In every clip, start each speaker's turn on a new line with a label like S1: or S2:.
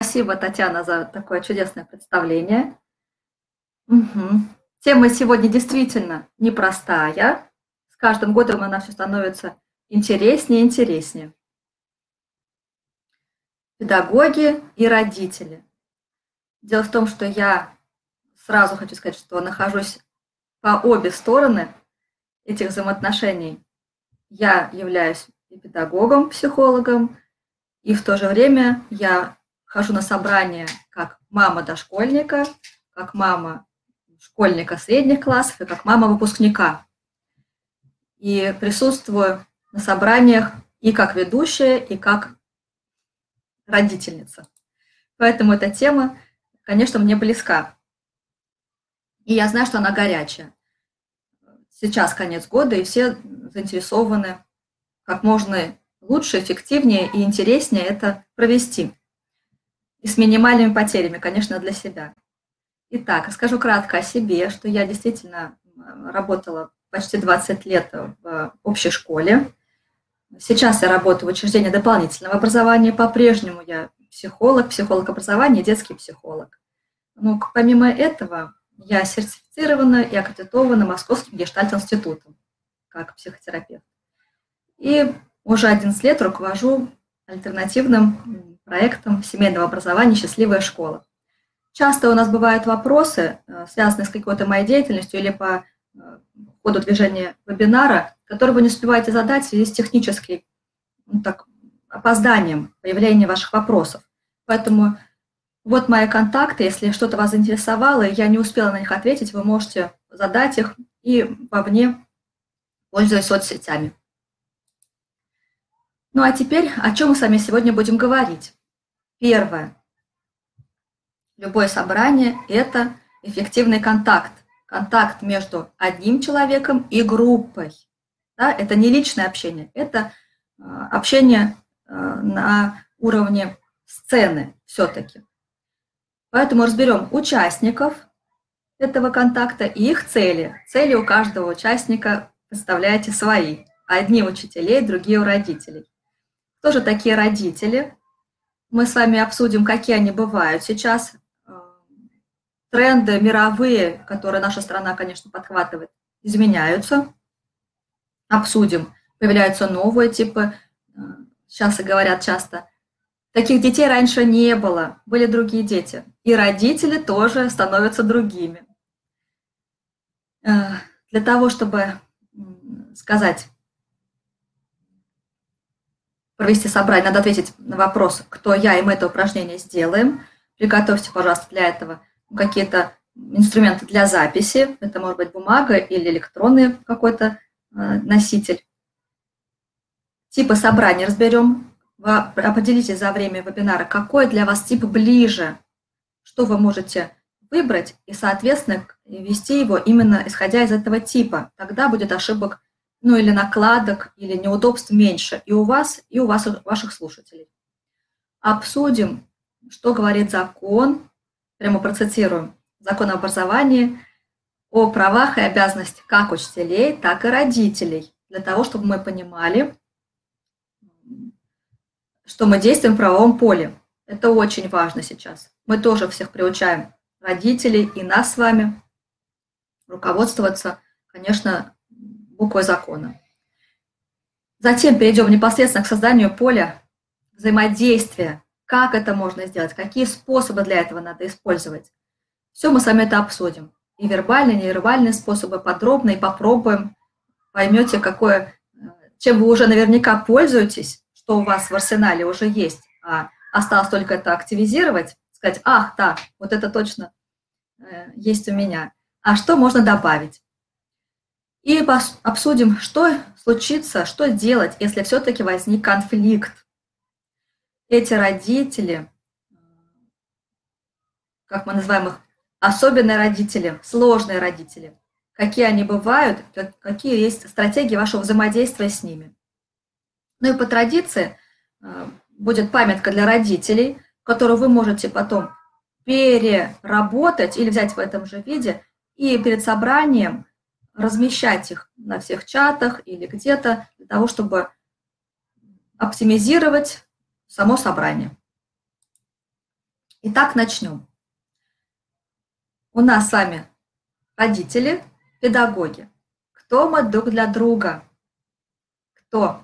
S1: Спасибо, Татьяна, за такое чудесное представление. Мгм. Тема сегодня действительно непростая. С каждым годом она все становится интереснее и интереснее. Педагоги и родители. Дело в том, что я сразу хочу сказать, что нахожусь по обе стороны этих взаимоотношений. Я являюсь и педагогом, психологом, и в то же время я хожу на собрания как мама дошкольника, как мама школьника средних классов и как мама выпускника. И присутствую на собраниях и как ведущая, и как родительница. Поэтому эта тема, конечно, мне близка. И я знаю, что она горячая. Сейчас конец года, и все заинтересованы как можно лучше, эффективнее и интереснее это провести. И с минимальными потерями, конечно, для себя. Итак, расскажу кратко о себе, что я действительно работала почти 20 лет в общей школе. Сейчас я работаю в учреждении дополнительного образования. По-прежнему я психолог образования и детский психолог. Но помимо этого я сертифицирована и аккредитована Московским гештальт-институтом как психотерапевт. И уже 11 лет руковожу альтернативным проектом семейного образования «Счастливая школа». Часто у нас бывают вопросы, связанные с какой-то моей деятельностью или по ходу движения вебинара, которые вы не успеваете задать в связи с техническим опозданием появления ваших вопросов. Поэтому вот мои контакты, если что-то вас заинтересовало, и я не успела на них ответить, вы можете задать их и вовне, пользуясь соцсетями. Ну а теперь, о чем мы с вами сегодня будем говорить? Первое. Любое собрание – это эффективный контакт. Контакт между одним человеком и группой. Да? Это не личное общение, это общение на уровне сцены все-таки. Поэтому разберем участников этого контакта и их цели. Цели у каждого участника, представляете, свои. Одни у учителей, другие у родителей. Кто же такие родители? Мы с вами обсудим, какие они бывают сейчас. Тренды мировые, которые наша страна, конечно, подхватывает, изменяются. Обсудим. Появляются новые типы. Сейчас и говорят часто. Таких детей раньше не было. Были другие дети. И родители тоже становятся другими. Для того, чтобы сказать, провести собрание, надо ответить на вопрос, кто я, и мы это упражнение сделаем. Приготовьте, пожалуйста, для этого какие-то инструменты для записи. Это может быть бумага или электронный какой-то носитель. Типы собрания разберем. Вы определитесь за время вебинара, какой для вас тип ближе, что вы можете выбрать и, соответственно, вести его именно исходя из этого типа. Тогда будет ошибок, ну или накладок, или неудобств меньше и у вас, и у ваших слушателей. Обсудим, что говорит закон, прямо процитируем, закон об образовании о правах и обязанностях как учителей, так и родителей, для того, чтобы мы понимали, что мы действуем в правовом поле. Это очень важно сейчас. Мы тоже всех приучаем, родителей и нас с вами, руководствоваться, конечно, буквой закона. Затем перейдем непосредственно к созданию поля взаимодействия. Как это можно сделать, какие способы для этого надо использовать. Все мы с вами это обсудим. И вербальные, и невербальные способы подробно, и попробуем, поймете, чем вы уже наверняка пользуетесь, что у вас в арсенале уже есть, а осталось только это активизировать, сказать, ах, да, вот это точно есть у меня. А что можно добавить? И обсудим, что случится, что делать, если все-таки возник конфликт. Эти родители, как мы называем их, особенные родители, сложные родители, какие они бывают, какие есть стратегии вашего взаимодействия с ними. Ну и по традиции будет памятка для родителей, которую вы можете потом переработать или взять в этом же виде и перед собранием размещать их на всех чатах или где-то для того, чтобы оптимизировать само собрание. Итак, начнем. У нас с вами родители, педагоги. Кто мы друг для друга? Кто?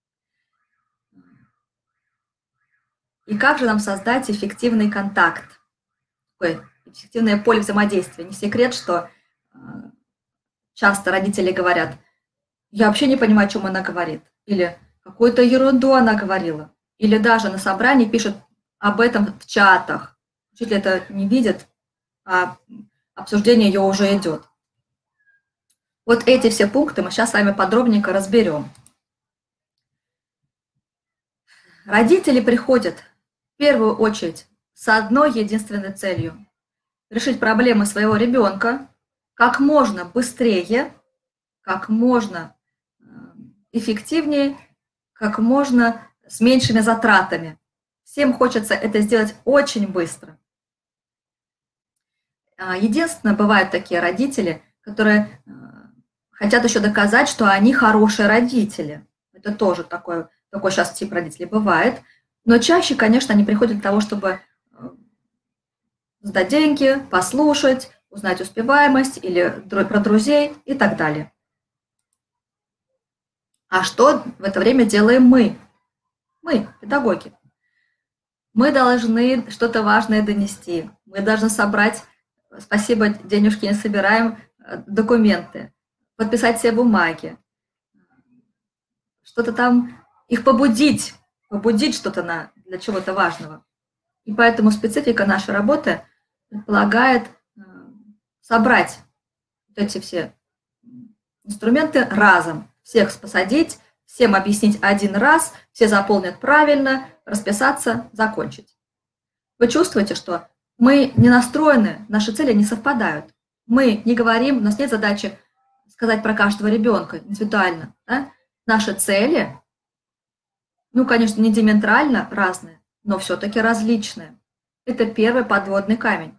S1: И как же нам создать эффективный контакт? Такое эффективное поле взаимодействия. Не секрет, что часто родители говорят: я вообще не понимаю, о чем она говорит. Или какую-то ерунду она говорила. Или даже на собрании пишут об этом в чатах. Учитель это не видит, а обсуждение ее уже идет. Вот эти все пункты мы сейчас с вами подробненько разберем. Родители приходят в первую очередь с одной единственной целью – решить проблемы своего ребенка как можно быстрее, как можно эффективнее, как можно с меньшими затратами. Всем хочется это сделать очень быстро. Единственное, бывают такие родители, которые хотят еще доказать, что они хорошие родители. Это тоже такой сейчас тип родителей бывает. Но чаще, конечно, они приходят для того, чтобы сдать деньги, послушать, узнать успеваемость или про друзей и так далее. А что в это время делаем мы? Мы, педагоги. Мы должны что-то важное донести. Мы должны собрать, спасибо, денежки не собираем, документы, подписать все бумаги, что-то там, их побудить что-то для чего-то важного. И поэтому специфика нашей работы предполагает собрать вот эти все инструменты разом, всех посадить, всем объяснить один раз, все заполнят правильно, расписаться, закончить. Вы чувствуете, что мы не настроены, наши цели не совпадают. Мы не говорим, у нас нет задачи сказать про каждого ребенка индивидуально. Да? Наши цели, конечно, не диаметрально разные, но все-таки различные. Это первый подводный камень.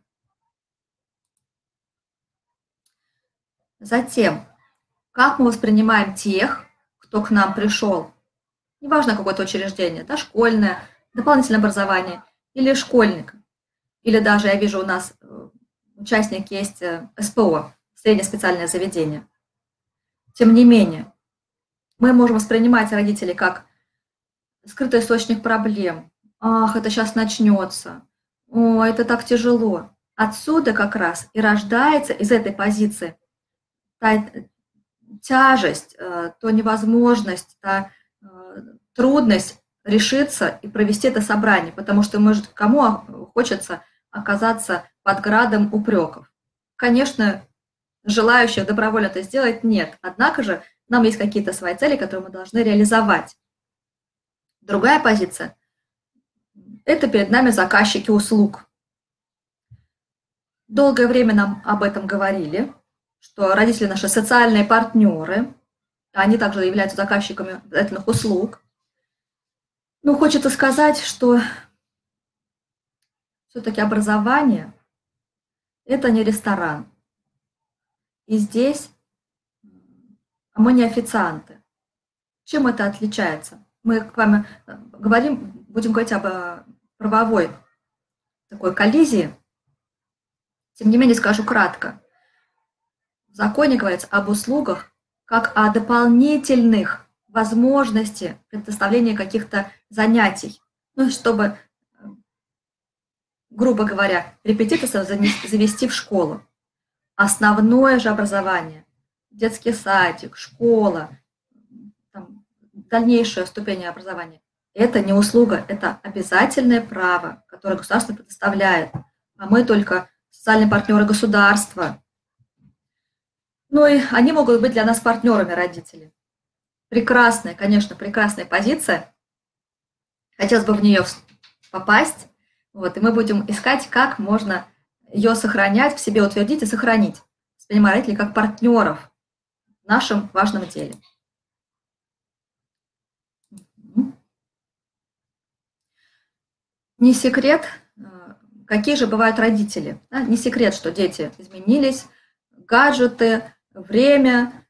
S1: Затем, как мы воспринимаем тех, кто к нам пришел? Неважно, какое-то учреждение, дошкольное, дополнительное образование или школьник. Или даже, я вижу, у нас участник есть СПО, среднее специальное заведение. Тем не менее, мы можем воспринимать родителей как скрытый источник проблем. Ах, это сейчас начнется. О, это так тяжело. Отсюда как раз и рождается из этой позиции та тяжесть, то невозможность, та трудность решиться и провести это собрание, потому что кому хочется оказаться под градом упреков? Конечно, желающих добровольно это сделать нет. Однако же нам есть какие-то свои цели, которые мы должны реализовать. Другая позиция – это перед нами заказчики услуг. Долгое время нам об этом говорили, что родители наши социальные партнеры, они также являются заказчиками обязательных услуг. Но хочется сказать, что все-таки образование – это не ресторан. И здесь мы не официанты. Чем это отличается? Мы с вами будем говорить об правовой такой коллизии. Тем не менее, скажу кратко. В законе говорится об услугах как о дополнительных возможности предоставления каких-то занятий. Чтобы, грубо говоря, репетиторство завести в школу. Основное же образование, детский садик, школа, дальнейшая ступень образования – это не услуга, это обязательное право, которое государство предоставляет. А мы только социальные партнеры государства. И они могут быть для нас партнерами, родители. Прекрасная, конечно, прекрасная позиция. Хотелось бы в нее попасть. И мы будем искать, как можно ее сохранять, в себе утвердить и сохранить. Воспринимая родителей как партнеров в нашем важном деле. Не секрет, какие же бывают родители. Да? Не секрет, что дети изменились, гаджеты, время.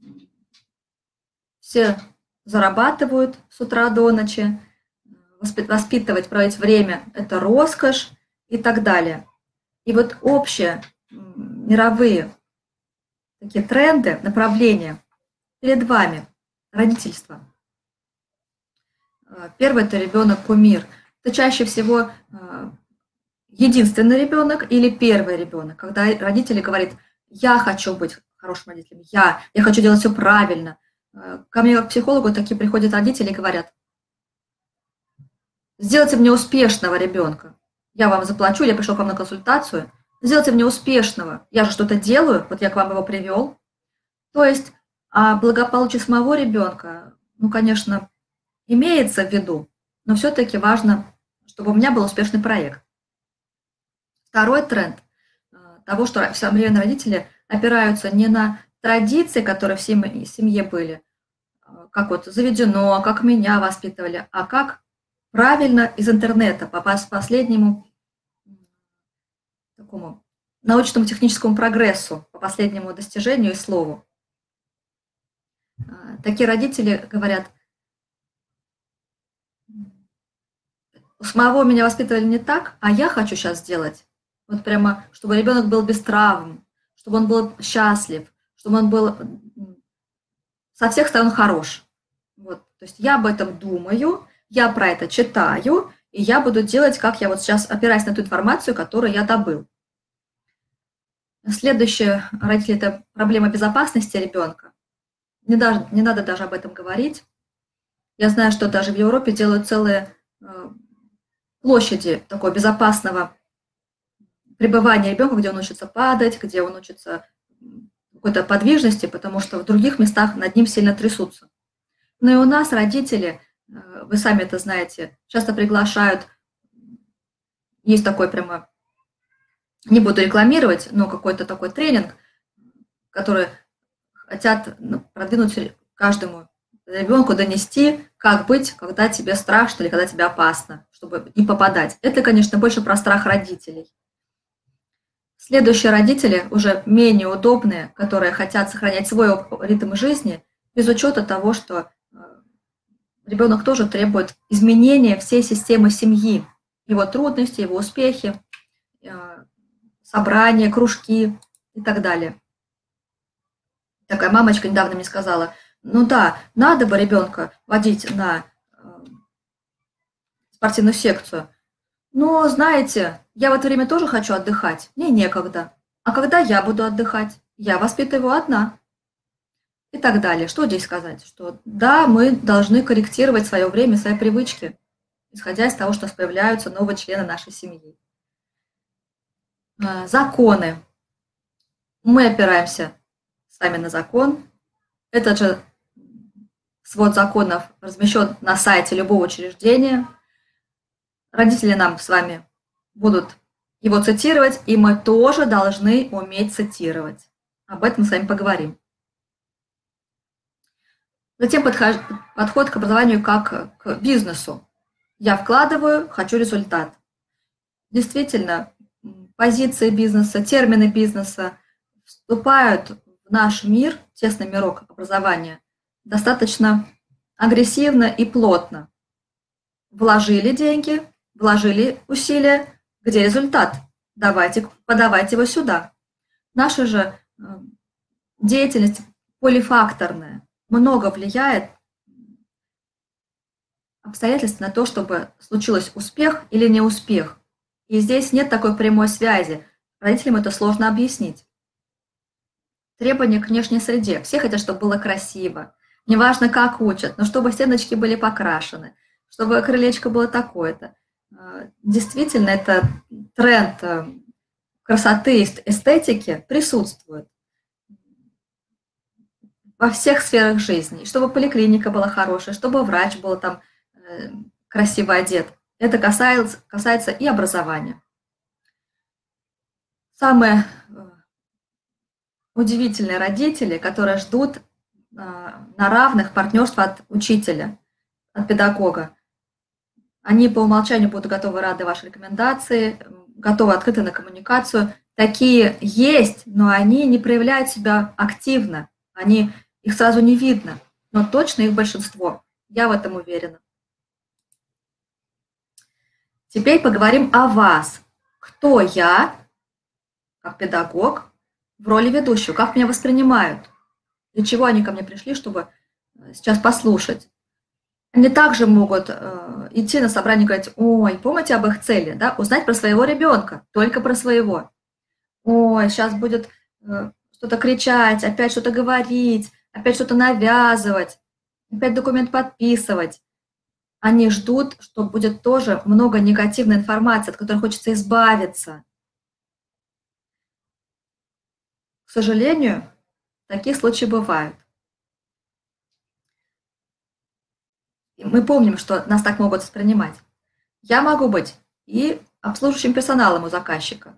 S1: Все зарабатывают с утра до ночи. Воспитывать, проводить время – это роскошь. и так далее. И вот общие мировые такие тренды, направления перед вами, родительство. Первый – это ребенок-кумир. Это чаще всего единственный ребенок или первый ребенок, когда родители говорят: я хочу быть хорошим родителем, я хочу делать все правильно. Ко мне как к психологу такие приходят родители и говорят: сделайте мне успешного ребенка. Я вам заплачу, я пришел к вам на консультацию. Сделайте мне успешного. Я же что-то делаю, вот я к вам его привел. То есть благополучие самого ребенка, ну, конечно, имеется в виду, но все-таки важно, чтобы у меня был успешный проект. Второй тренд того, что современные родители опираются не на традиции, которые в семье были, как вот заведено, как меня воспитывали, а как правильно из интернета попасть к последнему такому научному техническому прогрессу, по последнему достижению и слову. Такие родители говорят: у самого меня воспитывали не так, а я хочу сейчас сделать. Вот прямо, чтобы ребенок был без травм, чтобы он был счастлив, чтобы он был со всех сторон хорош. Вот. То есть я об этом думаю, я про это читаю, и я буду делать, как я вот сейчас, опираясь на ту информацию, которую я добыл. Следующее, родители, это проблема безопасности ребенка. Не надо даже об этом говорить. Я знаю, что даже в Европе делают целые площади такого безопасного пребывания ребенка, где он учится падать, где он учится какой-то подвижности, потому что в других местах над ним сильно трясутся. Но и у нас родители, вы сами это знаете, часто приглашают, есть такой прямо, не буду рекламировать, но какой-то такой тренинг, который хотят продвинуть каждому ребенку, донести, как быть, когда тебе страшно или когда тебе опасно, чтобы не попадать. Это, конечно, больше про страх родителей. Следующие родители, уже менее удобные, которые хотят сохранять свой ритм жизни, без учета того, что ребенок тоже требует изменения всей системы семьи, его трудности, его успехи, собрания, кружки и так далее. Такая мамочка недавно мне сказала: ну да, надо бы ребенка водить на спортивную секцию, но, знаете, я в это время тоже хочу отдыхать, мне некогда. А когда я буду отдыхать? Я воспитываю одна. И так далее. Что здесь сказать? Что да, мы должны корректировать свое время, свои привычки, исходя из того, что появляются новые члены нашей семьи. Законы. Мы опираемся с вами на закон. Этот же свод законов размещен на сайте любого учреждения. Родители нам с вами будут его цитировать, и мы тоже должны уметь цитировать. Об этом мы с вами поговорим. Затем подход к образованию как к бизнесу. Я вкладываю, хочу результат. Действительно, позиции бизнеса, термины бизнеса вступают в наш мир, тесный мирок образования, достаточно агрессивно и плотно. Вложили деньги, вложили усилия, где результат? Подавайте его сюда. Наша же деятельность полифакторная, много влияет обстоятельств на то, чтобы случился успех или неуспех. И здесь нет такой прямой связи. Родителям это сложно объяснить. Требования к внешней среде. Все хотят, чтобы было красиво. Неважно, как учат, но чтобы стеночки были покрашены, чтобы крылечко было такое-то. Действительно, это тренд красоты, эстетики присутствует во всех сферах жизни. Чтобы поликлиника была хорошая, чтобы врач был там красиво одет. Это касается и образования. Самые удивительные родители, которые ждут на равных партнерства от учителя, от педагога. Они по умолчанию будут готовы рады вашей рекомендации, готовы открыты на коммуникацию. Такие есть, но они не проявляют себя активно. Их сразу не видно, но точно их большинство. Я в этом уверена. Теперь поговорим о вас. кто я, как педагог, в роли ведущего, как меня воспринимают, для чего они ко мне пришли, чтобы сейчас послушать. Они также могут идти на собрание и говорить: ой, помните об их цели, да, узнать про своего ребенка, только про своего. Ой, сейчас будет что-то кричать, опять что-то говорить, опять что-то навязывать, опять документ подписывать. Они ждут, что будет тоже много негативной информации, от которой хочется избавиться. К сожалению, такие случаи бывают. И мы помним, что нас так могут воспринимать. Я могу быть и обслуживающим персоналом у заказчика.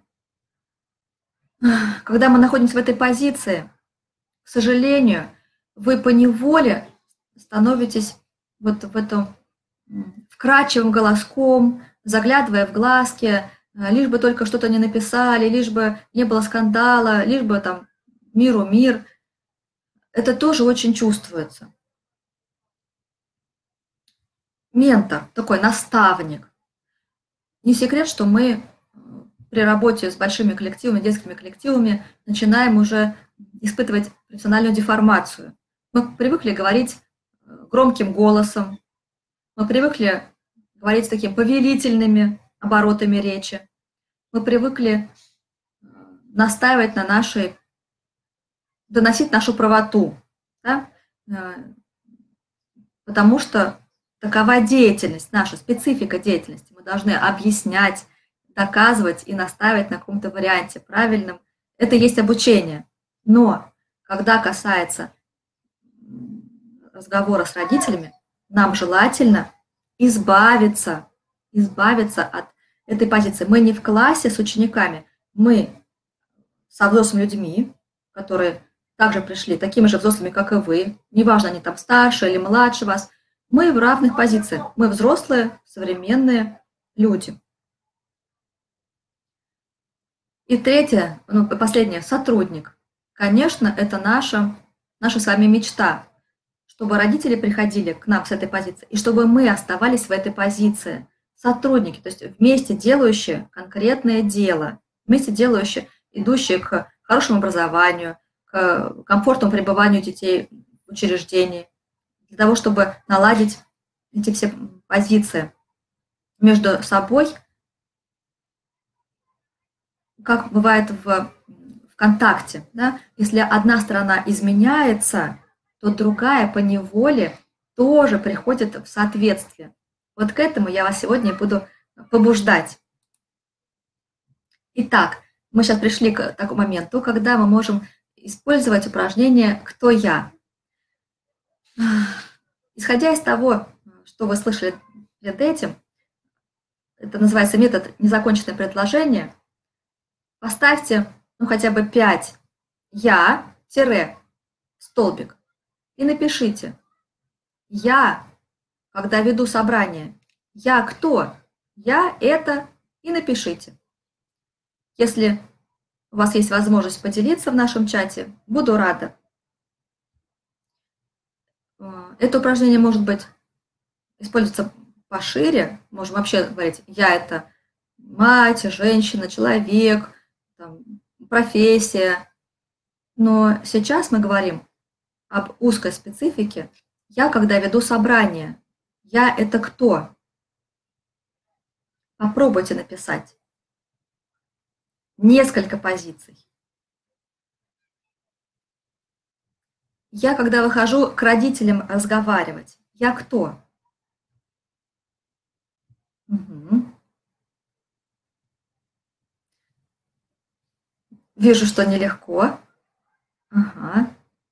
S1: Когда мы находимся в этой позиции, к сожалению, вы поневоле становитесь вот в этом вкрадчивым голоском, заглядывая в глазки, лишь бы только что-то не написали, лишь бы не было скандала, лишь бы там миру мир. Это тоже очень чувствуется. Ментор, такой наставник. Не секрет, что мы при работе с большими коллективами, детскими коллективами начинаем уже испытывать профессиональную деформацию. Мы привыкли говорить громким голосом, мы привыкли говорить такими повелительными оборотами речи, мы привыкли настаивать на нашей, доносить нашу правоту, да? Потому что такова деятельность, наша специфика деятельности. Мы должны объяснять, доказывать и настаивать на каком-то варианте правильном. Это и есть обучение. Но когда касается разговора с родителями, нам желательно избавиться от этой позиции. Мы не в классе с учениками, мы со взрослыми людьми, которые также пришли, такими же взрослыми, как и вы. Неважно, они там старше или младше вас. Мы в равных позициях. Мы взрослые, современные люди. И третье, последнее, сотрудник. Конечно, это наша с вами мечта, чтобы родители приходили к нам с этой позиции, и чтобы мы оставались в этой позиции. Сотрудники, то есть вместе делающие конкретное дело, вместе делающие, идущие к хорошему образованию, к комфортному пребыванию детей в учреждении, для того, чтобы наладить эти все позиции между собой, как бывает в контакте, да? Если одна сторона изменяется, то другая поневоле тоже приходит в соответствие. Вот к этому я вас сегодня буду побуждать. Итак, мы сейчас пришли к такому моменту, когда мы можем использовать упражнение «Кто я?». Исходя из того, что вы слышали перед этим, это называется метод незаконченное предложение, поставьте хотя бы 5 «я» столбик и напишите: «Я, когда веду собрание, я кто? Я это», и напишите. Если у вас есть возможность поделиться в нашем чате, буду рада. Это упражнение может быть использоваться пошире. Можем вообще говорить: я это мать, женщина, человек, там, профессия. Но сейчас мы говорим об узкой специфике. Я, когда веду собрание, я это кто? Попробуйте написать несколько позиций. Я, когда выхожу к родителям разговаривать, я кто? Угу. Вижу, что нелегко. Ага.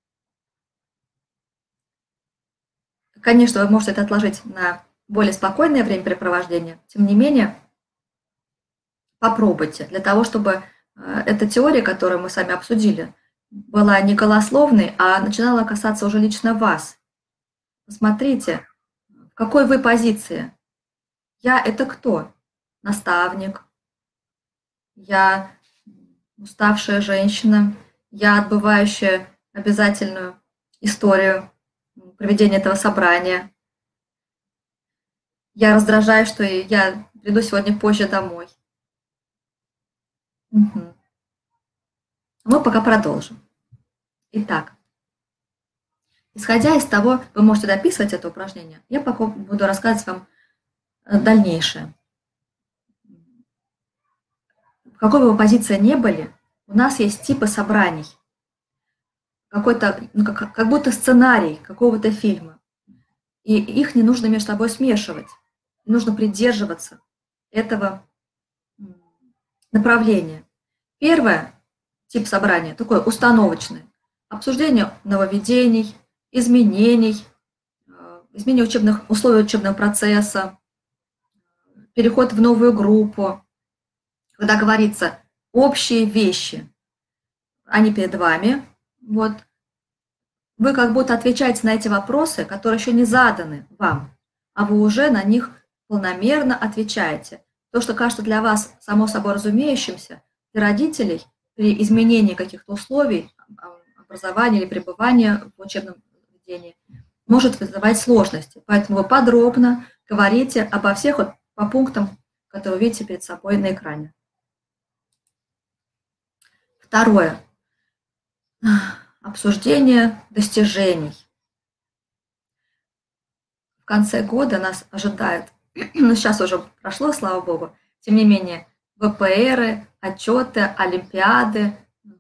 S1: Конечно, вы можете это отложить на более спокойное времяпрепровождение. Тем не менее, попробуйте для того, чтобы эта теория, которую мы с вами обсудили, была не голословной, а начинала касаться уже лично вас. Посмотрите, в какой вы позиции. Я это кто? Наставник. Я уставшая женщина. Я отбывающая обязательную историю проведения этого собрания. Я раздражаюсь, что я приду сегодня позже домой. Мгм. Мы пока продолжим. Итак, исходя из того, вы можете дописывать это упражнение, я пока буду рассказывать вам дальнейшее. В какой бы вы позиции ни были, у нас есть типы собраний. Какой-то, ну, как будто сценарий какого-то фильма. И их не нужно между собой смешивать. Нужно придерживаться этого направления. Первое тип собрания такое установочное. Обсуждение нововведений, изменений, изменение условий учебного процесса, переход в новую группу, когда говорится общие вещи, они перед вами. Вот. Вы как будто отвечаете на эти вопросы, которые еще не заданы вам, а вы уже на них планомерно отвечаете. То, что кажется для вас само собой разумеющимся, для родителей при изменении каких-то условий образования или пребывания в учебном заведении может вызывать сложности. Поэтому вы подробно говорите обо всех вот по пунктам, которые вы видите перед собой на экране. Второе. Обсуждение достижений. В конце года нас ожидает, ну сейчас уже прошло, слава богу, тем не менее, ВПРы, отчеты, олимпиады,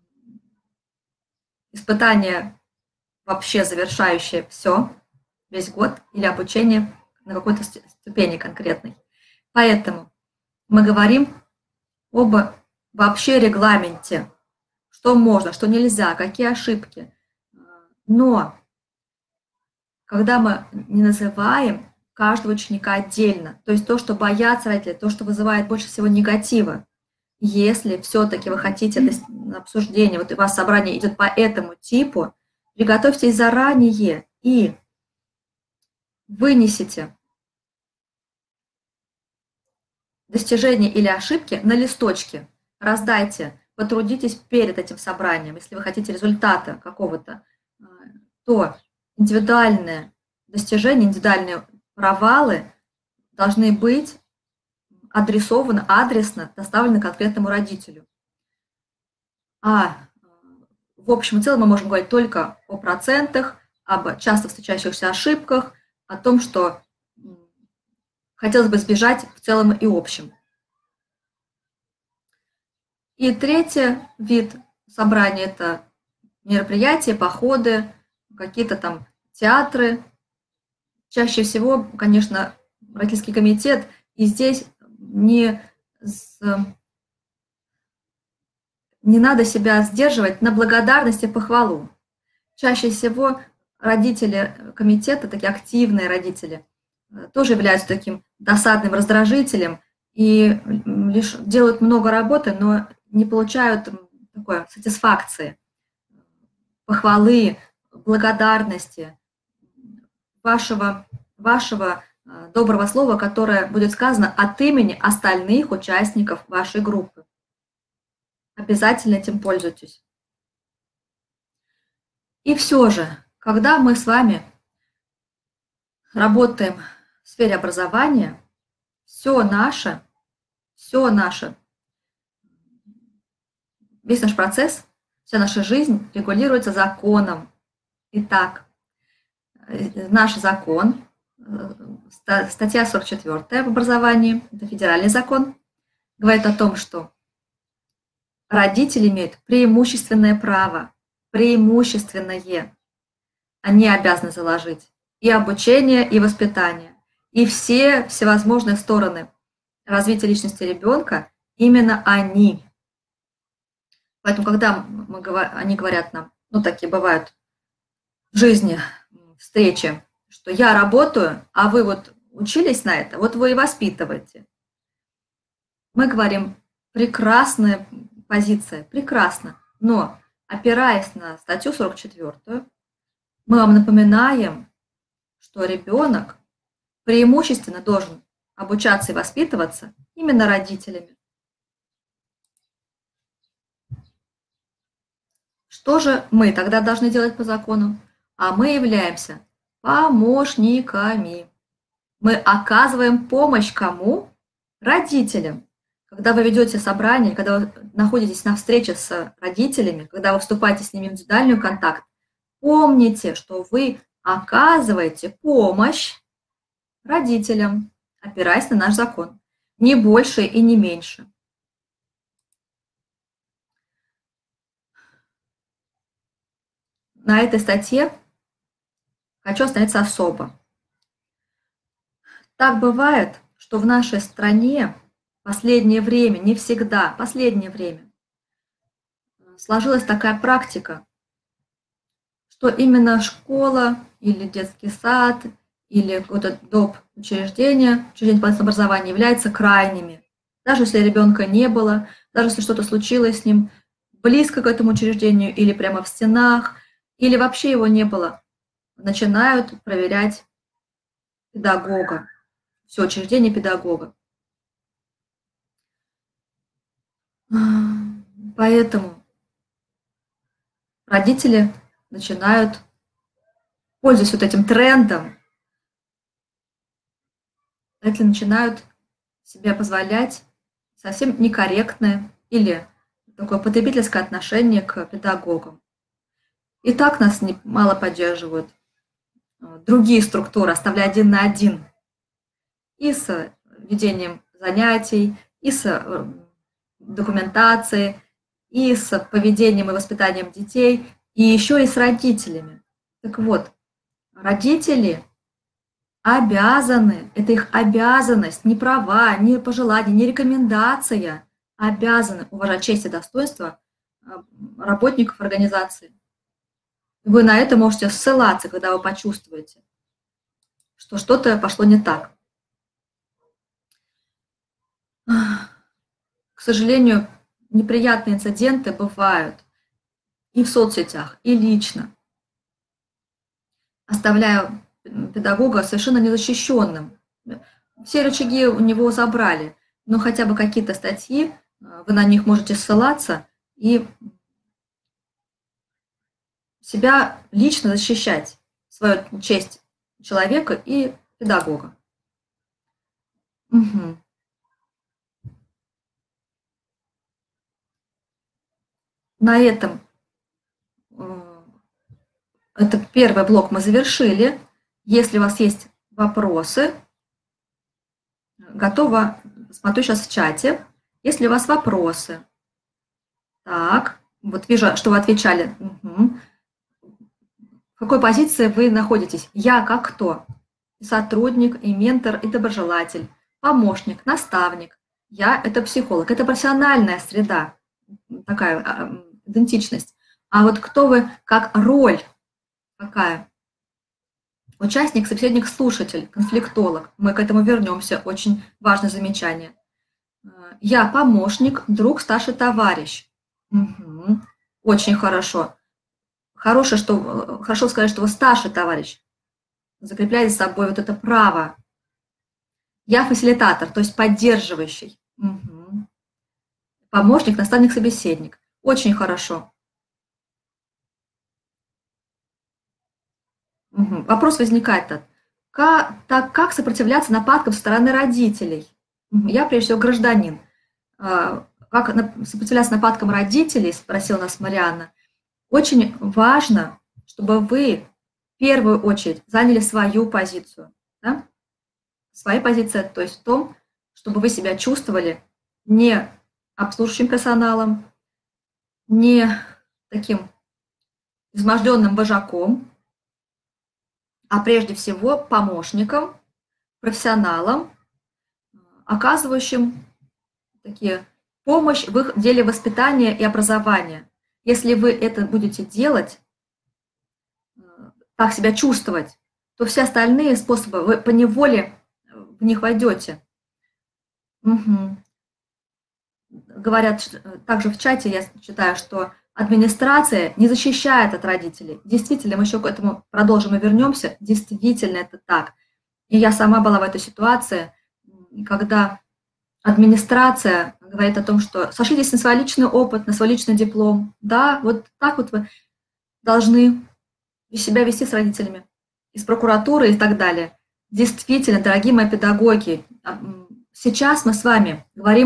S1: испытания, вообще завершающие все, весь год, или обучение на какой-то ступени конкретной. Поэтому мы говорим об вообще регламенте, что можно, что нельзя, какие ошибки. Но когда мы не называем каждого ученика отдельно, то есть то, что боятся родители, то, что вызывает больше всего негатива, если все-таки вы хотите обсуждение, вот у вас собрание идет по этому типу, приготовьтесь заранее и вынесите достижения или ошибки на листочке, раздайте, потрудитесь перед этим собранием, если вы хотите результата какого-то, то индивидуальные достижения, индивидуальные провалы должны быть адресованы, адресно доставлены конкретному родителю. А в общем и целом мы можем говорить только о процентах, об часто встречающихся ошибках, о том, что хотелось бы избежать в целом и общем. И третий вид собрания – это мероприятия, походы, какие-то там театры. Чаще всего, конечно, родительский комитет, и здесь не надо себя сдерживать на благодарность и похвалу. Чаще всего родители комитета, такие активные родители, тоже являются таким досадным раздражителем и лишь делают много работы, но не получают такой сатисфакции, похвалы, благодарности, вашего доброго слова, которое будет сказано от имени остальных участников вашей группы. Обязательно этим пользуйтесь. И все же, когда мы с вами работаем в сфере образования, все наше, весь наш процесс, вся наша жизнь регулируется законом. Итак, наш закон, статья 44 в образовании, это федеральный закон, говорит о том, что родители имеют преимущественное право, преимущественное. Они обязаны заложить и обучение, и воспитание, и все всевозможные стороны развития личности ребенка, именно они. Поэтому, когда они говорят нам, ну, такие бывают в жизни встречи, что я работаю, а вы вот учились на это, вот вы и воспитываете. Мы говорим, прекрасная позиция, прекрасно, но опираясь на статью 44, мы вам напоминаем, что ребенок преимущественно должен обучаться и воспитываться именно родителями. Что же мы тогда должны делать по закону? А мы являемся помощниками. Мы оказываем помощь кому? Родителям. когда вы ведете собрание, когда вы находитесь на встрече с родителями, когда вы вступаете с ними в индивидуальный контакт, помните, что вы оказываете помощь родителям, опираясь на наш закон. Не больше и не меньше. На этой статье хочу остановиться особо. Так бывает, что в нашей стране последнее время, не всегда, последнее время, сложилась такая практика, что именно школа или детский сад или какое-то доп. Учреждение образования являются крайними. Даже если ребенка не было, даже если что-то случилось с ним близко к этому учреждению или прямо в стенах, или вообще его не было, начинают проверять педагога, все учреждение педагога. Поэтому родители начинают, пользуясь вот этим трендом, родители начинают себе позволять совсем некорректное или такое потребительское отношение к педагогам. И так нас мало поддерживают другие структуры, оставляя 1 на 1 и с ведением занятий, и с документацией, и с поведением и воспитанием детей, и еще и с родителями. Так вот, родители обязаны, это их обязанность, не права, не пожелание, не рекомендация, обязаны уважать честь и достоинство работников организации. Вы на это можете ссылаться, когда вы почувствуете, что что-то пошло не так. К сожалению, неприятные инциденты бывают и в соцсетях, и лично, оставляя педагога совершенно незащищенным. Все рычаги у него забрали, но хотя бы какие-то статьи, вы на них можете ссылаться и себя лично защищать, свою честь человека и педагога. Угу. На этом это первый блок мы завершили. Если у вас есть вопросы, готова, смотрю сейчас в чате. Если у вас вопросы, так, вот вижу, что вы отвечали. Угу. В какой позиции вы находитесь? Я как кто? И сотрудник, и ментор, и доброжелатель, помощник, наставник. Я – это психолог, это профессиональная среда, такая идентичность. А вот кто вы как роль какая? Участник, собеседник, слушатель, конфликтолог. Мы к этому вернемся, очень важное замечание. Я помощник, друг, старший товарищ. Угу. Очень хорошо. Хорошо сказать, что вы старший товарищ. Закрепляете за собой вот это право. Я фасилитатор, то есть поддерживающий. Угу. Помощник, наставник, собеседник. Очень хорошо. Угу. Вопрос возникает как сопротивляться нападкам со стороны родителей? Я, прежде всего, гражданин. Как сопротивляться нападкам родителей, спросила нас Марианна. Очень важно, чтобы вы в первую очередь заняли свою позицию. Да? Своя позиция, то есть в том, чтобы вы себя чувствовали не обслуживающим персоналом, не таким изможденным вожаком, а прежде всего помощником, профессионалом, оказывающим помощь в их деле воспитания и образования. Если вы это будете делать, так себя чувствовать, то все остальные способы вы поневоле в них войдете. Угу. Говорят также в чате, я читаю, что администрация не защищает от родителей. Действительно, мы еще к этому продолжим и вернемся. Действительно, это так. И я сама была в этой ситуации, когда администрация говорит о том, что сошлитесь на свой личный опыт, на свой личный диплом. Да, вот так вот вы должны себя вести с родителями, из прокуратуры и так далее. Действительно, дорогие мои педагоги, сейчас мы с вами говорим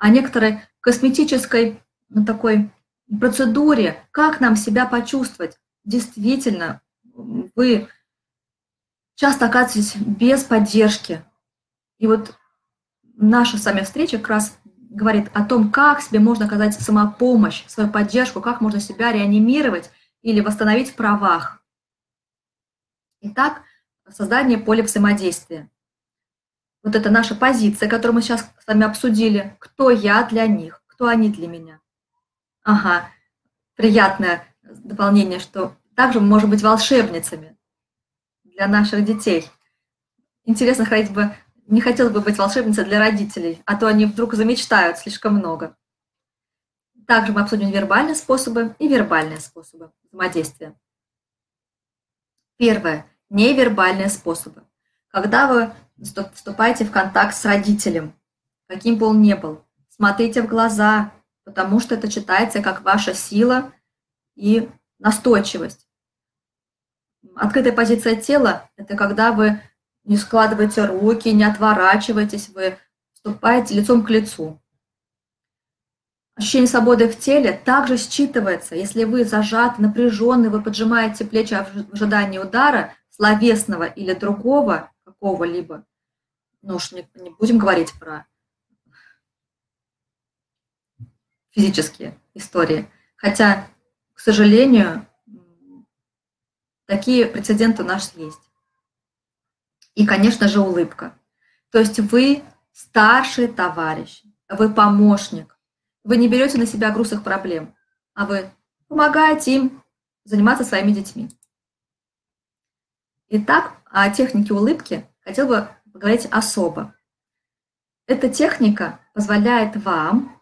S1: о некоторой косметической такой процедуре, как нам себя почувствовать. Действительно, вы часто оказываетесь без поддержки. И вот наша с вами встреча как раз говорит о том, как себе можно оказать самопомощь, свою поддержку, как можно себя реанимировать или восстановить в правах. Итак, создание поля взаимодействия. Вот это наша позиция, которую мы сейчас с вами обсудили. Кто я для них, кто они для меня. Ага, приятное дополнение, что также мы можем быть волшебницами для наших детей. Интересно, не хотелось бы быть волшебницей для родителей, а то они вдруг замечтают слишком много. Также мы обсудим вербальные способы и вербальные способы взаимодействия. Первое. Невербальные способы. Когда вы вступаете в контакт с родителем, каким бы он ни был, смотрите в глаза, потому что это читается как ваша сила и настойчивость. Открытая позиция тела – это когда вы не складываете руки, не отворачиваетесь, вы вступаете лицом к лицу. Ощущение свободы в теле также считывается. Если вы зажаты, напряженный, вы поджимаете плечи в ожидании удара, словесного или другого, какого-либо, ну уж не будем говорить про физические истории. Хотя, к сожалению, такие прецеденты у нас есть. И, конечно же, улыбка. То есть вы старший товарищ, вы помощник. Вы не берете на себя груз их проблем, а вы помогаете им заниматься своими детьми. Итак, о технике улыбки хотел бы поговорить особо. Эта техника позволяет вам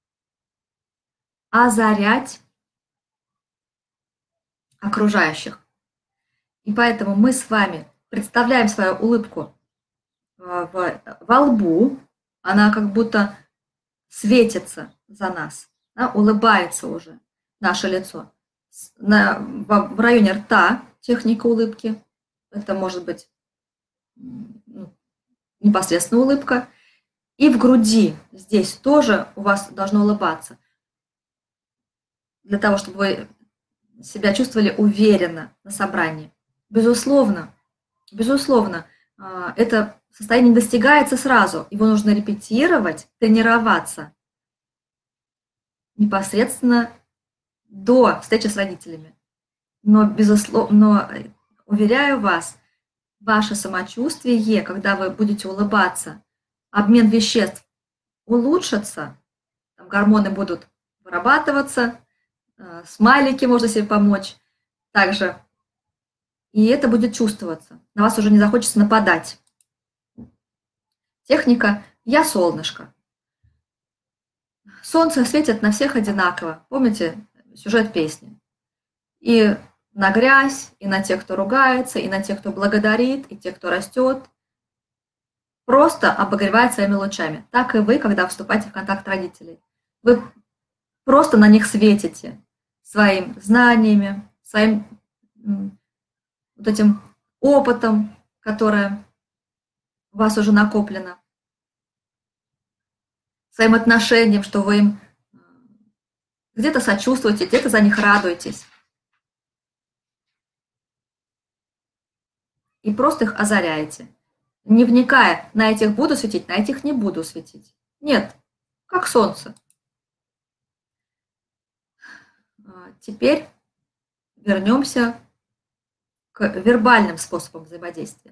S1: озарять окружающих. И поэтому мы с вами представляем свою улыбку во лбу, она как будто светится за нас, да, улыбается уже наше лицо. В районе рта техника улыбки, это может быть непосредственно улыбка. И в груди, здесь тоже у вас должно улыбаться, для того, чтобы вы себя чувствовали уверенно на собрании. Безусловно, это состояние не достигается сразу. Его нужно репетировать, тренироваться непосредственно до встречи с родителями. Но уверяю вас, ваше самочувствие, когда вы будете улыбаться, обмен веществ улучшится, там гормоны будут вырабатываться, смайлики можно себе помочь также. И это будет чувствоваться. На вас уже не захочется нападать. Техника «Я солнышко». Солнце светит на всех одинаково. Помните сюжет песни? И на грязь, и на тех, кто ругается, и на тех, кто благодарит, и тех, кто растет. Просто обогревает своими лучами. Так и вы, когда вступаете в контакт родителей. Вы просто на них светите своими знаниями, своим вот этим опытом, которое у вас уже накоплено, своим отношением, что вы им где-то сочувствуете, где-то за них радуетесь. И просто их озаряете, не вникая, на этих буду светить, на этих не буду светить. Нет, как солнце. Теперь вернемся к вербальным способам взаимодействия.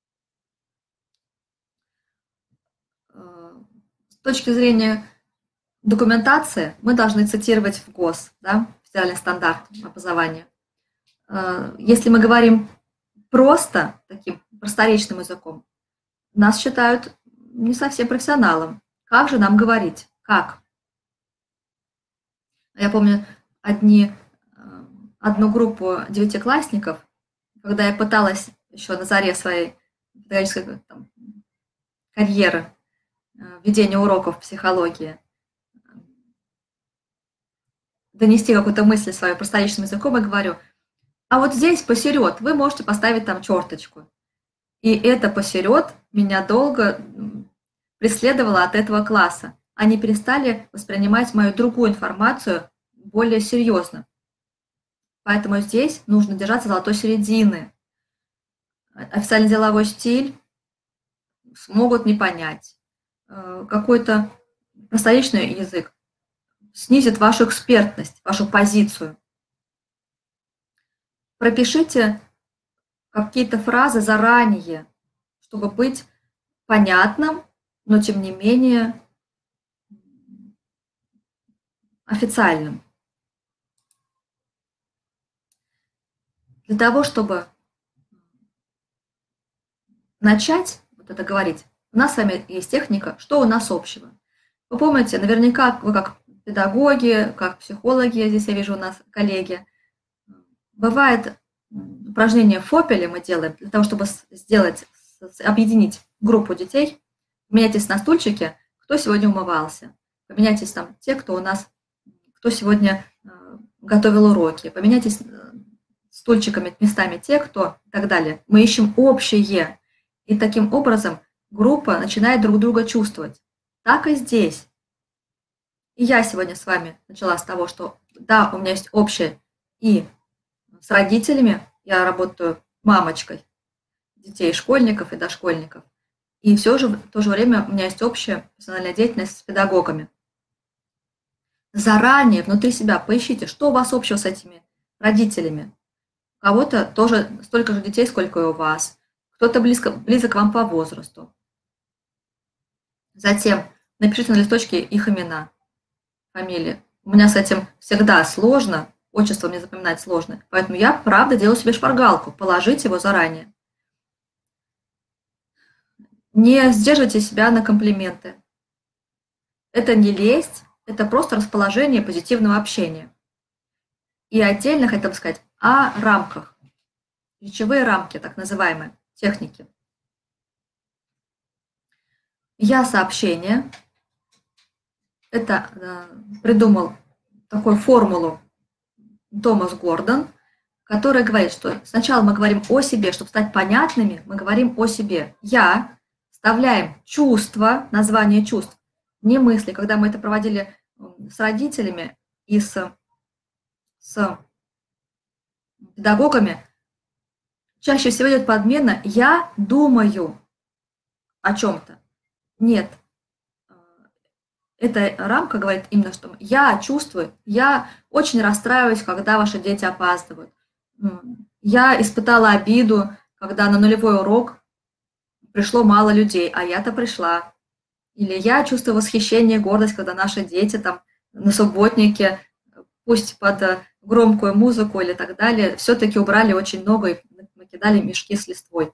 S1: С точки зрения документации мы должны цитировать в ГОС, да, официальный стандарт образования. Если мы говорим просто, таким просторечным языком, нас считают не совсем профессионалом. Как же нам говорить? Как? Я помню одну группу девятиклассников, когда я пыталась еще на заре своей педагогической карьеры, ведения уроков психологии, донести какую-то мысль свою просторечным языком, и говорю, а вот здесь посеред вы можете поставить там черточку. И это посеред меня долго преследовало от этого класса. они перестали воспринимать мою другую информацию более серьезно. Поэтому здесь нужно держаться золотой середины. Официальный деловой стиль смогут не понять. Какой-то просторечный язык снизит вашу экспертность, вашу позицию. Пропишите какие-то фразы заранее, чтобы быть понятным, но тем не менее официальным. Для того, чтобы начать вот это говорить, у нас с вами есть техника «Что у нас общего?». Вы помните, наверняка вы как педагоги, как психологи, здесь я вижу у нас коллеги, бывает упражнение в фопеле мы делаем для того, чтобы объединить группу детей. Поменяйтесь на стульчике, кто сегодня умывался. Поменяйтесь там те, кто сегодня готовил уроки. Поменяйтесь стульчиками, местами те, кто и так далее. Мы ищем общее. И таким образом группа начинает друг друга чувствовать. Так и здесь. И я сегодня с вами начала с того, что да, у меня есть общее и с родителями. Я работаю мамочкой детей, школьников и дошкольников. И все же в то же время у меня есть общая профессиональная деятельность с педагогами. Заранее внутри себя поищите, что у вас общего с этими родителями. У кого-то тоже столько же детей, сколько и у вас. Кто-то близок к вам по возрасту. Затем напишите на листочке их имена, фамилии. У меня с этим всегда сложно, отчество мне запоминать сложно, поэтому я, правда, делаю себе шпаргалку, положите его заранее. Не сдерживайте себя на комплименты. Это не лесть, это просто расположение позитивного общения. И отдельно хотела бы сказать о рамках. Речевые рамки, так называемые, техники. Я-сообщение. Это придумал такую формулу Томас Гордон, который говорит, что сначала мы говорим о себе, чтобы стать понятными, мы говорим о себе. Я, вставляем чувства, название чувств, не мысли. Когда мы это проводили с родителями и с педагогами, чаще всего идет подмена «я думаю о чем-то». Нет. Эта рамка говорит именно, что я чувствую, я очень расстраиваюсь, когда ваши дети опаздывают. Я испытала обиду, когда на нулевой урок пришло мало людей, а я-то пришла. Или я чувствую восхищение, гордость, когда наши дети там на субботнике, пусть под громкую музыку или так далее, все-таки убрали очень много и накидали мешки с листвой.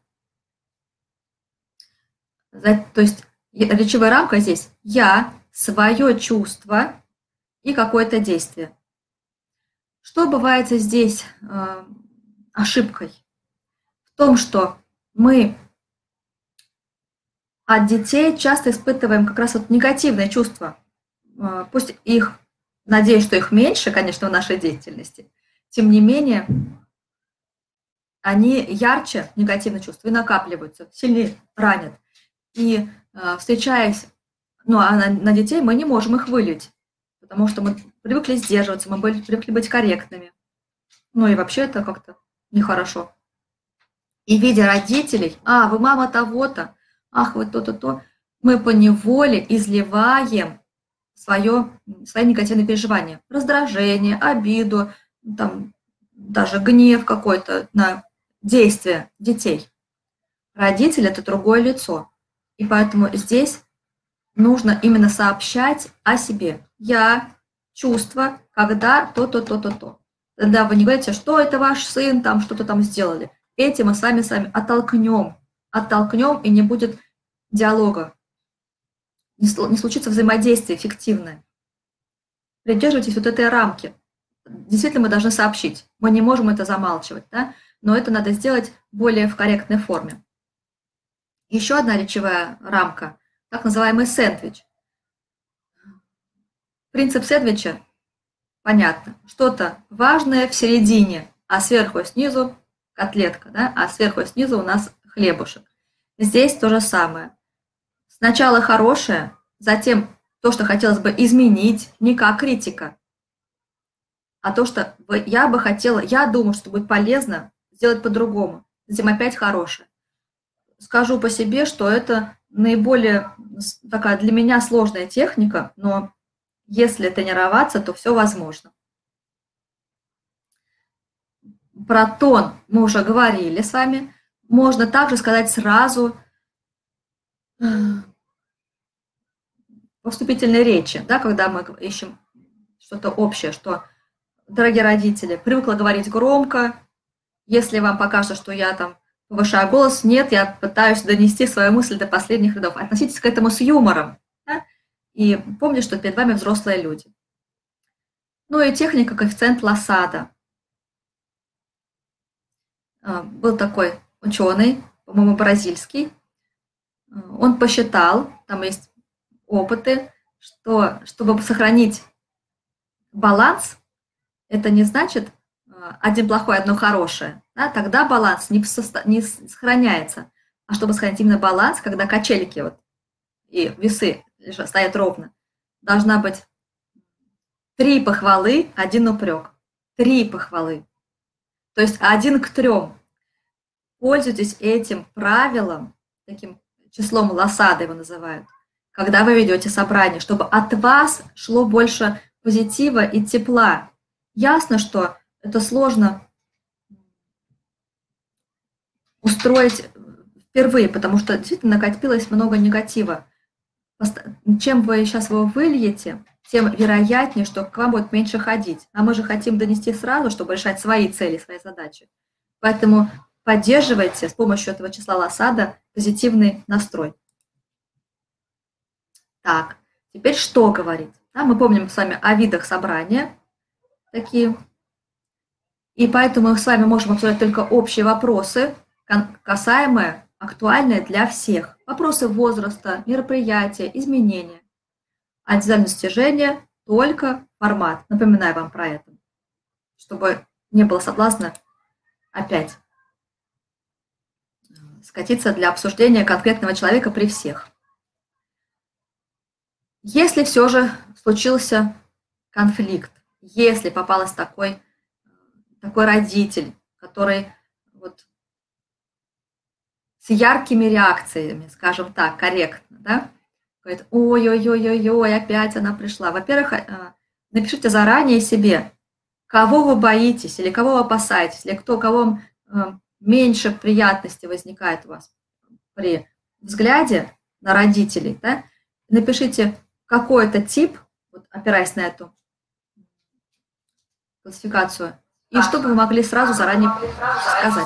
S1: То есть речевая рамка здесь «я», свое чувство и какое-то действие. Что бывает здесь ошибкой? В том, что мы от детей часто испытываем как раз вот негативные чувства. Пусть их, надеюсь, что их меньше, конечно, в нашей деятельности, тем не менее, они ярче, негативные чувства, и накапливаются, сильнее ранят. И встречаясь, а на детей мы не можем их вылить, потому что мы привыкли сдерживаться, мы привыкли быть корректными. И вообще это как-то нехорошо. И видя родителей, вы мама того-то, ах, вы то-то-то, мы поневоле изливаем свои негативные переживания, раздражение, обиду, там, даже гнев какой-то на действия детей. Родитель – это другое лицо. И поэтому здесь нужно именно сообщать о себе. Я чувство, когда то-то, то-то, то. Тогда вы не говорите, что это ваш сын, там что-то там сделали. Этим мы с вами оттолкнем, и не будет диалога. Не случится взаимодействие эффективное. Придерживайтесь вот этой рамки. Действительно, мы должны сообщить. Мы не можем это замалчивать, да? Но это надо сделать более в корректной форме. Еще одна речевая рамка, так называемый сэндвич. Принцип сэндвича понятно. Что-то важное в середине, а сверху и снизу котлетка, да? А сверху и снизу у нас хлебушек. Здесь то же самое. Сначала хорошее, затем то, что хотелось бы изменить, не как критика, а то, что я бы хотела, я думаю, что будет полезно сделать по-другому. Затем опять хорошее. Скажу по себе, что это наиболее такая для меня сложная техника, но если тренироваться, то все возможно. Про тон мы уже говорили с вами. Можно также сказать сразу во вступительной речи, да, когда мы ищем что-то общее, что, дорогие родители, привыкла говорить громко, если вам покажется, что я там повышаю голос, нет, я пытаюсь донести свою мысль до последних рядов. Относитесь к этому с юмором, да? И помните, что перед вами взрослые люди. Ну и техника коэффициент Лосада. Был такой ученый, по-моему, бразильский. Он посчитал, там есть опыты, что чтобы сохранить баланс, это не значит один плохой, одно хорошее. Да? Тогда баланс не сохраняется. А чтобы сохранить именно баланс, когда качельки вот, и весы стоят ровно, должна быть 3 похвалы, 1 упрек. 3 похвалы. То есть 1 к 3. Пользуйтесь этим правилом, таким числом Лосада его называют, когда вы ведете собрание, чтобы от вас шло больше позитива и тепла. Ясно, что это сложно устроить впервые, потому что действительно накопилось много негатива. Чем вы сейчас его выльете, тем вероятнее, что к вам будет меньше ходить. А мы же хотим донести сразу, чтобы решать свои цели, свои задачи. Поэтому поддерживайте с помощью этого числа Лосада позитивный настрой. Так, теперь что говорить? Да, мы помним с вами о видах собрания такие. И поэтому мы с вами можем обсуждать только общие вопросы, касаемые, актуальные для всех. Вопросы возраста, мероприятия, изменения. А индивидуальное достижение только формат. Напоминаю вам про это, чтобы не было соблазна опять скатиться для обсуждения конкретного человека при всех. Если все же случился конфликт, если попалась такой родитель, который вот с яркими реакциями, скажем так, корректно, да, говорит, ой-ой-ой-ой-ой, опять она пришла. Во-первых, напишите заранее себе, кого вы боитесь или кого вы опасаетесь, или кого меньше приятностей возникает у вас при взгляде на родителей, да? Напишите какой-то тип, вот, опираясь на эту классификацию, и чтобы вы могли сразу заранее сказать.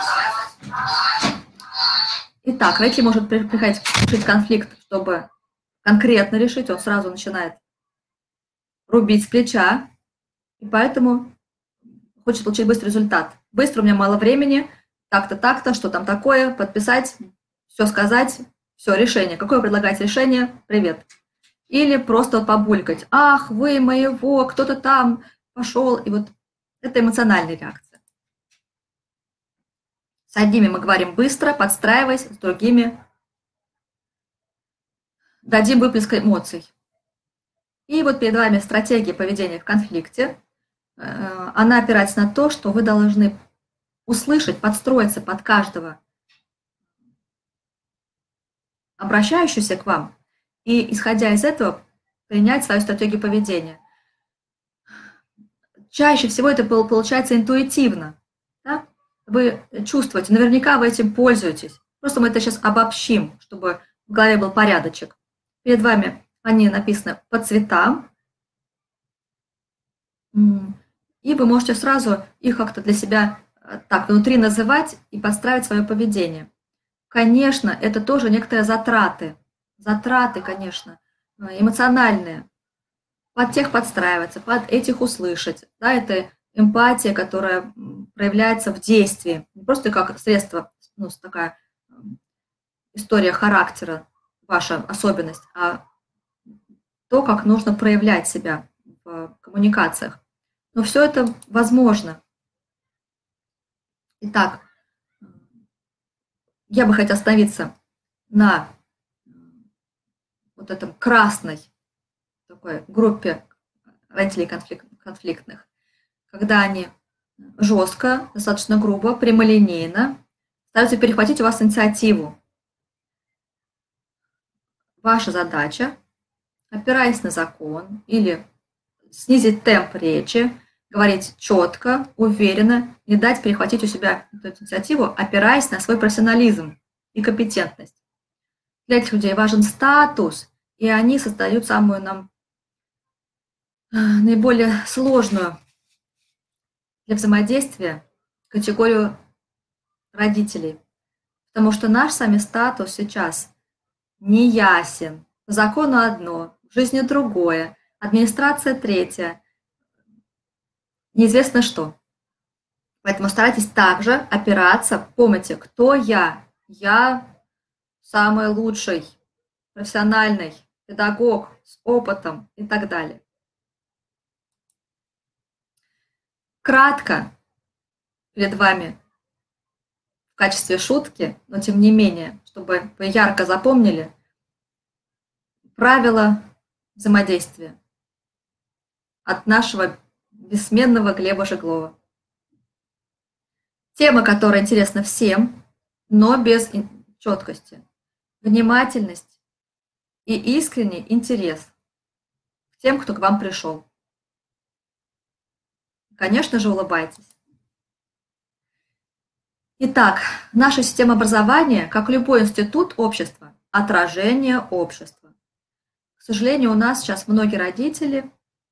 S1: Итак, родитель может приходить решить конфликт, чтобы конкретно решить, он сразу начинает рубить с плеча, и поэтому хочет получить быстрый результат. Быстро, у меня мало времени, так-то, так-то, что там такое, подписать, все сказать, все, решение. Какое вы предлагаете решение? Привет. Или просто вот побулькать. Ах, вы моего, кто-то там пошел. И вот это эмоциональная реакция. С одними мы говорим быстро, подстраиваясь, с другими дадим выплеск эмоций. И вот перед вами стратегия поведения в конфликте. Она опирается на то, что вы должны услышать, подстроиться под каждого обращающегося к вам, и, исходя из этого, принять свою стратегию поведения. Чаще всего это получается интуитивно. Да? Вы чувствуете, наверняка вы этим пользуетесь. Просто мы это сейчас обобщим, чтобы в голове был порядочек. Перед вами они написаны по цветам, и вы можете сразу их как-то для себя так внутри называть и подстраивать свое поведение. Конечно, это тоже некоторые затраты. Затраты, конечно, эмоциональные. Под тех подстраиваться, под этих услышать. Да, это эмпатия, которая проявляется в действии. Не просто как средство, ну, такая история характера, ваша особенность, а то, как нужно проявлять себя в коммуникациях. Но все это возможно. Итак, я бы хотела остановиться на вот этом красной такой группе родителей конфликтных, когда они жестко, достаточно грубо, прямолинейно стараются перехватить у вас инициативу. Ваша задача, опираясь на закон или снизить темп речи, говорить четко, уверенно, не дать перехватить у себя эту инициативу, опираясь на свой профессионализм и компетентность. Для этих людей важен статус, и они создают самую нам наиболее сложную для взаимодействия категорию родителей. Потому что наш с вами статус сейчас не ясен. По закону одно, в жизни другое, администрация третья, неизвестно что. Поэтому старайтесь также опираться, помните, кто я? Я самый лучший, профессиональный педагог с опытом и так далее. Кратко перед вами в качестве шутки, но тем не менее, чтобы вы ярко запомнили, правила взаимодействия от нашего бессменного Глеба Жеглова. Тема, которая интересна всем, но без четкости. Внимательность и искренний интерес к тем, кто к вам пришел. Конечно же, улыбайтесь. Итак, наша система образования, как любой институт общества, отражение общества. К сожалению, у нас сейчас многие родители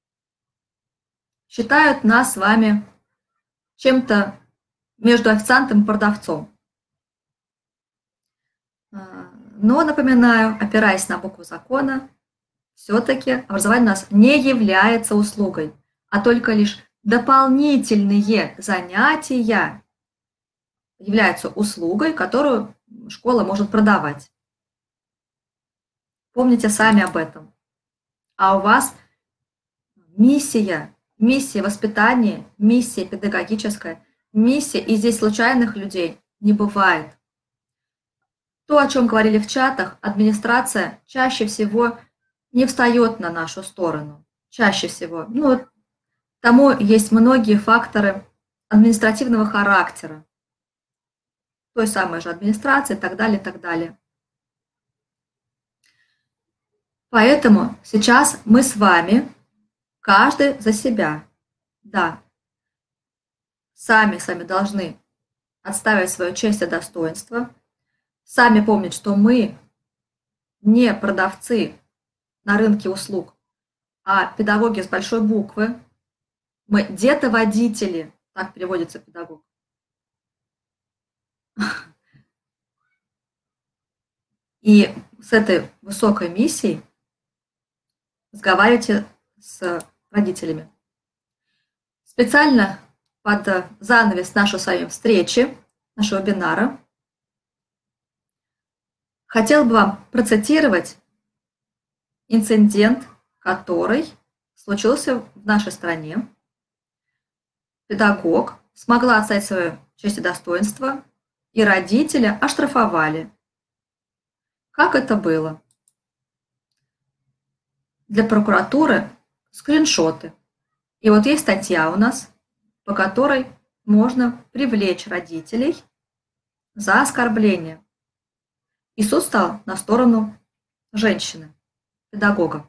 S1: считают нас с вами чем-то между официантом и продавцом. Но, напоминаю, опираясь на букву закона, все-таки образование у нас не является услугой, а только лишь дополнительные занятия являются услугой, которую школа может продавать. Помните сами об этом. А у вас миссия воспитания, миссия педагогическая, миссия, и здесь случайных людей не бывает. То, о чем говорили в чатах, администрация чаще всего не встает на нашу сторону. Чаще всего. Тому есть многие факторы административного характера. Той самой же администрации и так далее, и так далее. Поэтому сейчас мы с вами, каждый за себя, да, сами должны отстаивать свою честь и достоинство, сами помнить, что мы не продавцы на рынке услуг, а педагоги с большой буквы. Мы детоводители, так переводится педагог. И с этой высокой миссией разговаривайте с родителями. Специально под занавес нашей с вами встречи, нашего вебинара, хотел бы вам процитировать инцидент, который случился в нашей стране. Педагог смогла отстоять свою честь и достоинство, и родителя оштрафовали. Как это было? Для прокуратуры скриншоты. И вот есть статья у нас, по которой можно привлечь родителей за оскорбление. И суд стал на сторону женщины, педагога.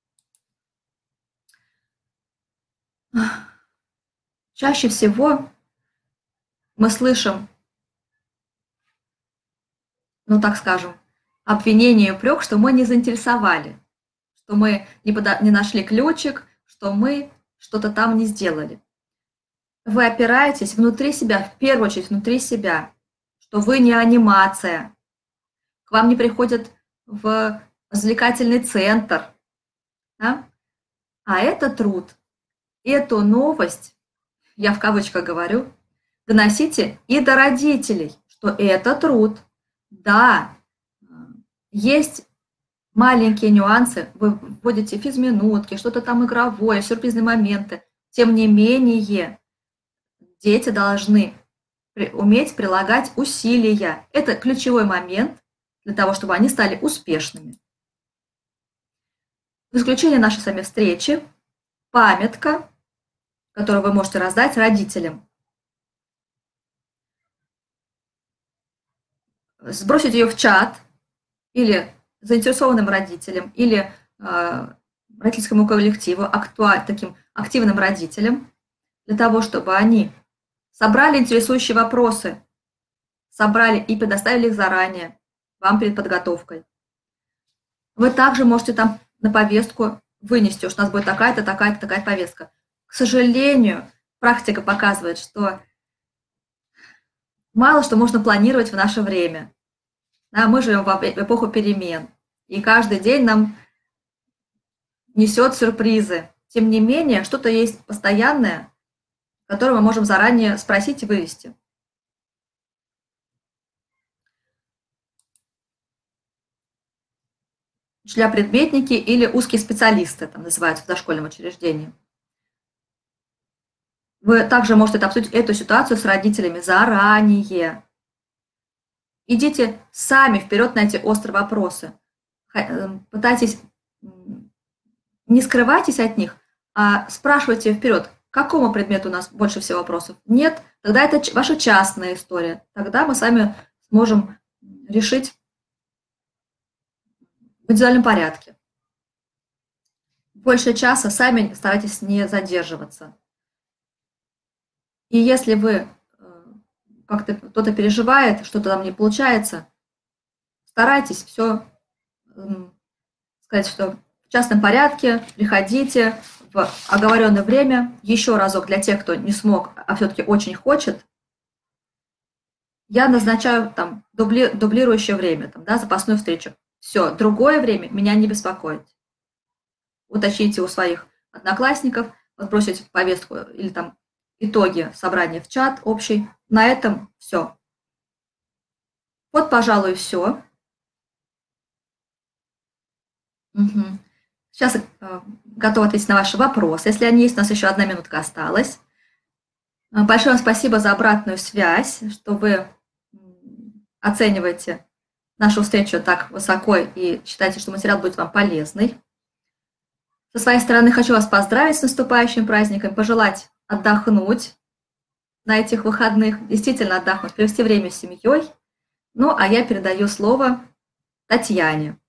S1: Чаще всего мы слышим, так скажем, обвинение и упрек, что мы не заинтересовали, что мы не нашли ключик, что мы что-то там не сделали. Вы опираетесь внутри себя, в первую очередь внутри себя, что вы не анимация, к вам не приходят в развлекательный центр, да? А это труд. Эту новость, я в кавычках говорю, доносите и до родителей, что это труд. Да, есть маленькие нюансы, вы вводите физминутки, что-то там игровое, сюрпризные моменты. Тем не менее, дети должны уметь прилагать усилия. Это ключевой момент для того, чтобы они стали успешными. В исключение нашей с вами встречи, памятка, которую вы можете раздать родителям. Сбросить ее в чат или заинтересованным родителям, или родительскому коллективу, таким активным родителям, для того, чтобы они собрали интересующие вопросы, собрали и предоставили их заранее вам перед подготовкой. Вы также можете там на повестку вынести, что у нас будет такая-то, такая-то, такая повестка. К сожалению, практика показывает, что мало что можно планировать в наше время. Да, мы живем в эпоху перемен, и каждый день нам несет сюрпризы. Тем не менее, что-то есть постоянное, которое мы можем заранее спросить и вывести. Учителя-предметники или узкие специалисты, там называются в дошкольном учреждении. Вы также можете обсудить эту ситуацию с родителями заранее. Идите сами вперед на эти острые вопросы. Пытайтесь, не скрывайтесь от них, а спрашивайте вперед, к какому предмету у нас больше всего вопросов. Нет, тогда это ваша частная история. Тогда мы с вами сможем решить в индивидуальном порядке. Больше часа сами старайтесь не задерживаться. И если вы как-то кто-то переживает, что-то там не получается, старайтесь все сказать, что в частном порядке, приходите в оговоренное время, еще разок для тех, кто не смог, а все-таки очень хочет, я назначаю там дублирующее время, там, да, запасную встречу. Все, другое время меня не беспокоит. Уточните у своих одноклассников, сбросить повестку или там итоги собрания в чат общий. На этом все. Вот, пожалуй, все. Угу. Сейчас готова ответить на ваши вопросы. Если они есть, у нас еще 1 минутка осталась. Большое вам спасибо за обратную связь, что вы оцениваете нашу встречу так высоко и считаете, что материал будет вам полезный. Со своей стороны хочу вас поздравить с наступающим праздником, пожелать отдохнуть на этих выходных, действительно отдохнуть, провести время с семьей. Ну, а я передаю слово Татьяне.